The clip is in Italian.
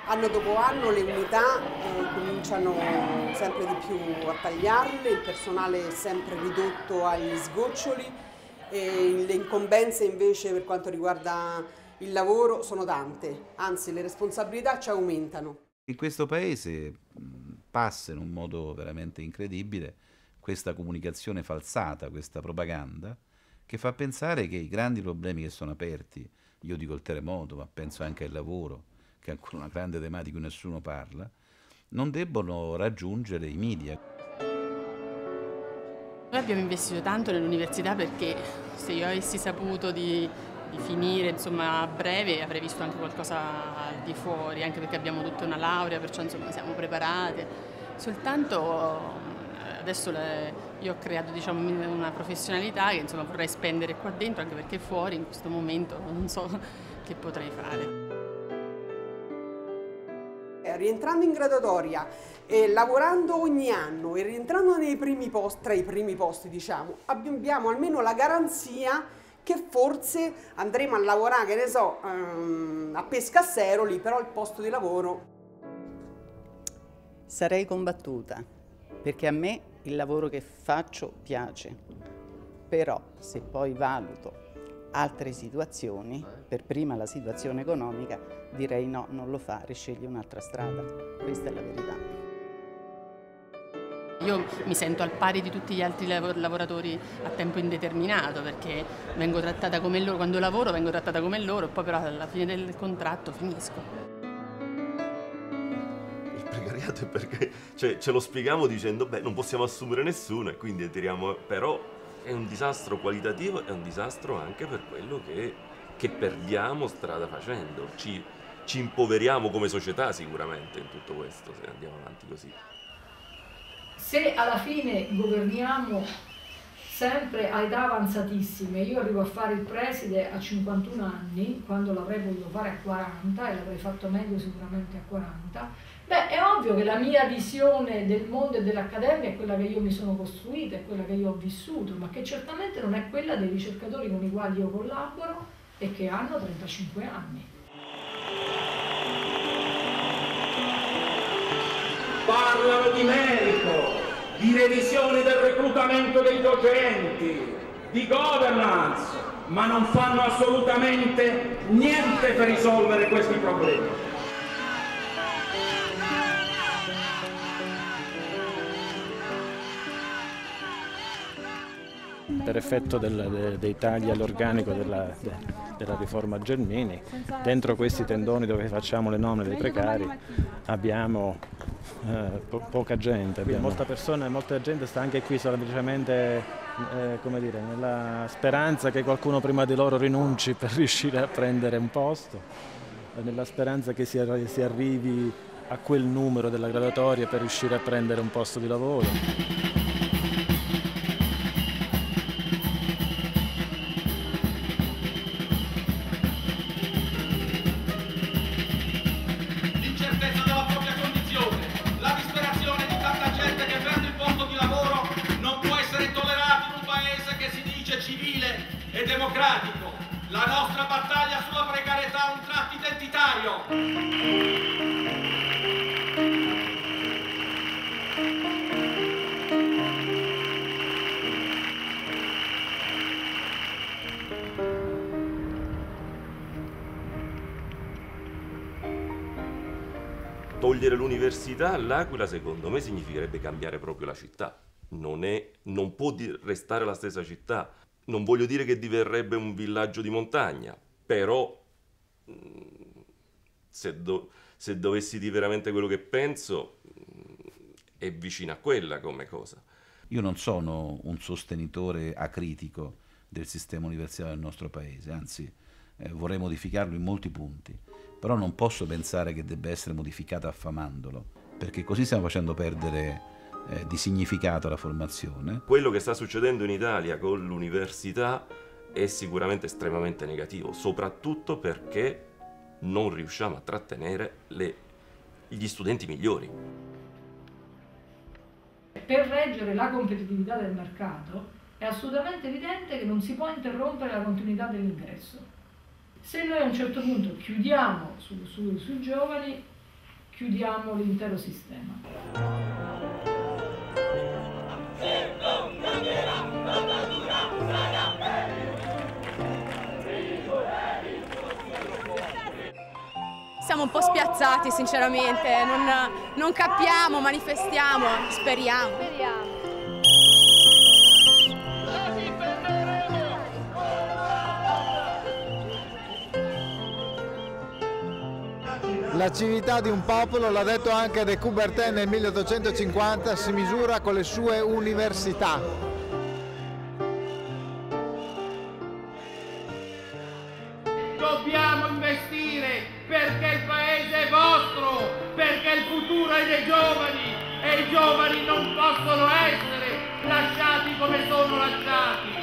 Anno dopo anno le unità cominciano sempre di più a tagliarle, il personale è sempre ridotto agli sgoccioli e le incombenze invece per quanto riguarda il lavoro sono tante, anzi le responsabilità ci aumentano. In questo paese passa in un modo veramente incredibile questa comunicazione falsata, questa propaganda, che fa pensare che i grandi problemi che sono aperti, io dico il terremoto, ma penso anche al lavoro, che è ancora una grande tematica di cui nessuno parla, non debbono raggiungere i media. Noi abbiamo investito tanto nell'università perché se io avessi saputo di finire insomma, a breve avrei visto anche qualcosa al di fuori, anche perché abbiamo tutta una laurea, perciò insomma, siamo preparate. Soltanto adesso io ho creato diciamo, una professionalità che insomma, vorrei spendere qua dentro, anche perché fuori in questo momento non so che potrei fare. Rientrando in graduatoria, lavorando ogni anno e rientrando nei primi posti, tra i primi posti diciamo, abbiamo almeno la garanzia che forse andremo a lavorare, che ne so, a Pescasseroli, però il posto di lavoro. Sarei combattuta, perché a me il lavoro che faccio piace, però se poi valuto altre situazioni, per prima la situazione economica, direi no, non lo fare, scegli un'altra strada. Questa è la verità. Io mi sento al pari di tutti gli altri lavoratori a tempo indeterminato perché vengo trattata come loro, quando lavoro vengo trattata come loro e poi però alla fine del contratto finisco. Il precariato è perché ce lo spieghiamo dicendo beh non possiamo assumere nessuno e quindi tiriamo, però è un disastro qualitativo e un disastro anche per quello che perdiamo strada facendo. Ci impoveriamo come società sicuramente in tutto questo se andiamo avanti così. Se alla fine governiamo sempre a età avanzatissime, io arrivo a fare il preside a 51 anni, quando l'avrei voluto fare a 40 e l'avrei fatto meglio sicuramente a 40, beh è ovvio che la mia visione del mondo e dell'accademia è quella che io mi sono costruita, è quella che io ho vissuto, ma che certamente non è quella dei ricercatori con i quali io collaboro e che hanno 35 anni. Parlano di merito, di revisione del reclutamento dei docenti, di governance, ma non fanno assolutamente niente per risolvere questi problemi. Per effetto dei tagli all'organico della riforma Gelmini, dentro questi tendoni dove facciamo le nomine dei precari abbiamo poca gente, molta gente sta anche qui semplicemente come dire, nella speranza che qualcuno prima di loro rinunci per riuscire a prendere un posto, nella speranza che si arrivi a quel numero della graduatoria per riuscire a prendere un posto di lavoro. e democratico. La nostra battaglia sulla precarietà ha un tratto identitario. Togliere l'università all'Aquila, secondo me, significherebbe cambiare proprio la città. Non può restare la stessa città. Non voglio dire che diverrebbe un villaggio di montagna, però se dovessi dire veramente quello che penso, è vicino a quella come cosa. Io non sono un sostenitore acritico del sistema universitario del nostro paese, anzi vorrei modificarlo in molti punti, però non posso pensare che debba essere modificato affamandolo, perché così stiamo facendo perdere di significato alla formazione. Quello che sta succedendo in Italia con l'università è sicuramente estremamente negativo, soprattutto perché non riusciamo a trattenere gli studenti migliori. Per reggere la competitività del mercato è assolutamente evidente che non si può interrompere la continuità dell'ingresso. Se noi a un certo punto chiudiamo sui giovani, chiudiamo l'intero sistema. Siamo un po' spiazzati sinceramente, non capiamo, manifestiamo, speriamo. La civiltà di un popolo, l'ha detto anche De Coubertin nel 1850, si misura con le sue università. Dobbiamo investire perché il paese è vostro, perché il futuro è dei giovani e i giovani non possono essere lasciati come sono lasciati.